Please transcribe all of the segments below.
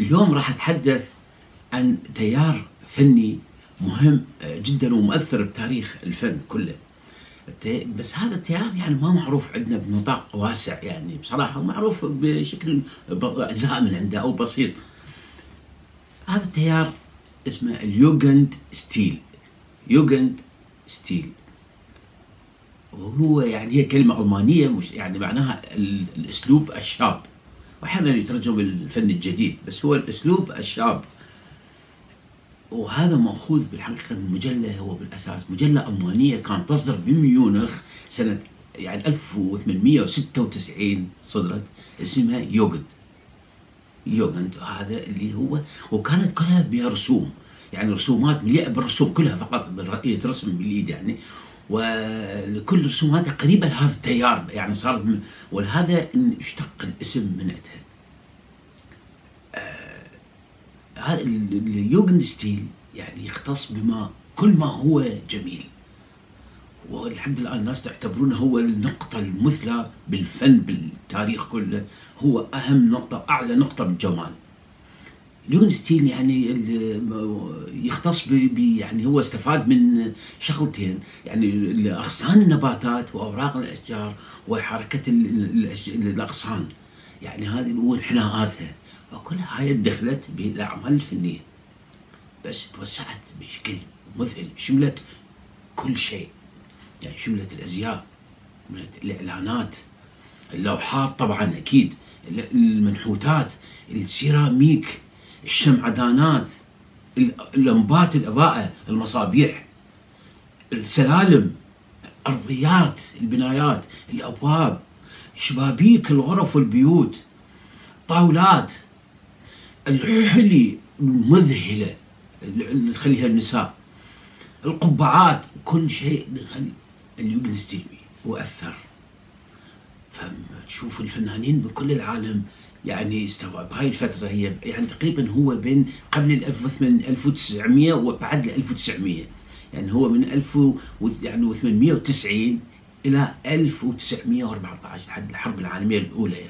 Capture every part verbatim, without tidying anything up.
اليوم راح أتحدث عن تيار فني مهم جدا ومؤثر بتاريخ الفن كله. بس هذا التيار يعني ما معروف عندنا بنطاق واسع، يعني بصراحة معروف بشكل أجزاء من عنده أو بسيط. هذا التيار اسمه اليوغند ستيل. يوغند ستيل وهو يعني هي كلمة ألمانية، مش يعني معناها الأسلوب الشاب، وأحيانا يترجم الفن الجديد، بس هو الأسلوب الشاب. وهذا مأخوذ بالحقيقة من مجلة، هو بالأساس مجلة ألمانية كانت تصدر بميونخ سنة يعني ألف وثمانمئة وستة وتسعين، صدرت اسمها يوغند. يوغند هذا اللي هو، وكانت كلها بها رسوم، يعني رسومات مليئة بالرسوم كلها فقط يترسم باليد يعني، ولكل رسوماتها قريبة لهذا التيار يعني صارت، ولهذا اشتق الاسم من عندها. هذا اليوغند ستيل يعني يختص بما كل ما هو جميل، ولحد الآن الناس تعتبرونه هو النقطة المثلى بالفن بالتاريخ كله، هو أهم نقطة، أعلى نقطة بالجمال. اليوغند ستيل يعني يختص ب يعني هو استفاد من شغلتين، يعني أغصان النباتات وأوراق الأشجار وحركة الأغصان، يعني هذه وانحناءاتها، فكلها هاي دخلت بالأعمال الفنية، بس توسعت بشكل مذهل، شملت كل شيء، يعني شملت الأزياء، شملت الإعلانات، اللوحات طبعا أكيد، المنحوتات، السيراميك، الشمعدانات، اللمبات الإضاءة، المصابيح، السلالم، أرضيات البنايات، الأبواب، شبابيك الغرف والبيوت، طاولات، الحلي المذهلة اللي تخليها النساء، القبعات، كل شيء دخل اليوغند ستيل وأثر. فتشوف الفنانين بكل العالم يعني استوعب هاي الفترة، هي يعني تقريبا هو بين قبل ألف وتسعمئة وبعد ألف وتسعمئة، يعني هو من ألف وثمانمئة وتسعين إلى ألف وتسعمئة وأربعة عشر لحد الحرب العالمية الأولى. يعني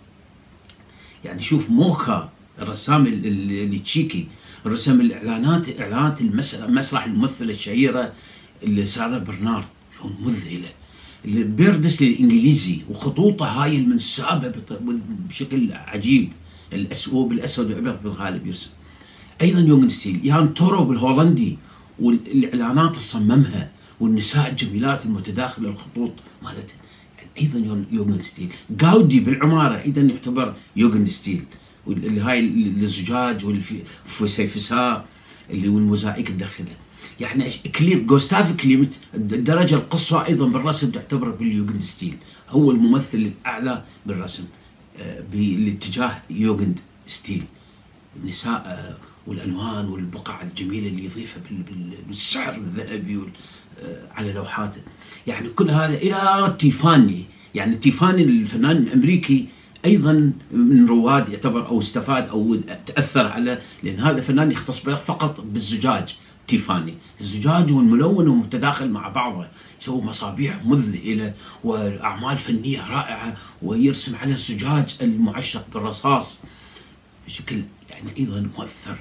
يعني شوف موخا الرسام التشيكي رسم الإعلانات، إعلانات المسرح الممثلة الشهيرة اللي سارة برنارد، شلون مذهلة. البيردس الإنجليزي وخطوطه هاي المنسابة بشكل عجيب، الأسود بالأسود والأبيض بالغالب يرسم. أيضا يوغند ستيل. يان تورو بالهولندي، والإعلانات اللي صممها، والنساء الجميلات المتداخلة الخطوط مالتها، يعني أيضا يوغند ستيل. غاودي بالعمارة أيضا يعتبر يوغند ستيل، اللي هاي الزجاج والفسيفساء اللي والموزايك تدخلها. يعني كليم جوستاف كليمت الدرجة القصوى أيضا بالرسم تعتبر باليوغند ستيل، هو الممثل الأعلى بالرسم بالاتجاه يوغند ستيل. النساء والألوان والبقع الجميلة اللي يضيفها بالسعر الذهبي على لوحاته، يعني كل هذا إلى تيفاني. يعني تيفاني الفنان الأمريكي أيضا من رواد يعتبر، أو استفاد أو تأثر على، لأن هذا فنان يختص فقط بالزجاج. تيفاني الزجاج والملون ومتداخل مع بعضه، يسوي مصابيح مذهلة وأعمال فنية رائعة، ويرسم على الزجاج المعشق بالرصاص بشكل يعني أيضا مؤثر.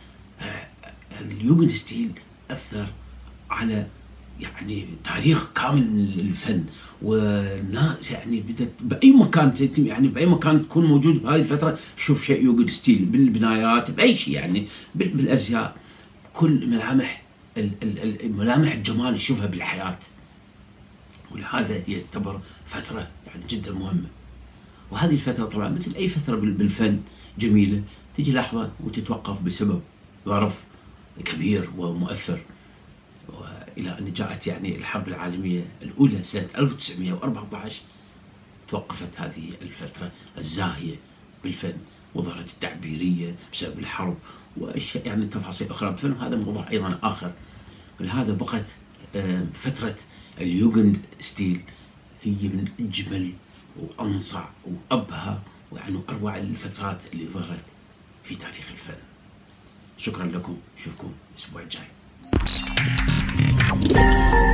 اليوغند ستيل أثر على يعني تاريخ كامل من الفن، والناس يعني بدت باي مكان، يعني باي مكان تكون موجود بهذه الفتره شوف شيء يوغند ستيل، بالبنايات، باي شيء، يعني بالازياء، كل ملامح ملامح الجمال يشوفها بالحياه. ولهذا يعتبر فتره يعني جدا مهمه. وهذه الفتره طبعا مثل اي فتره بالفن جميله، تجي لحظه وتتوقف بسبب ظرف كبير ومؤثر، إلى أن جاءت يعني الحرب العالمية الأولى سنة ألف وتسعمئة وأربعة عشر، توقفت هذه الفترة الزاهية بالفن، وظهرت التعبيرية بسبب الحرب وأشياء يعني تفاصيل أخرى بالفن، وهذا موضوع أيضا آخر. ولهذا بقت فترة اليوغند ستيل هي من أجمل وأنصع وأبهى ويعني أروع الفترات اللي ظهرت في تاريخ الفن. شكرا لكم، نشوفكم الأسبوع الجاي.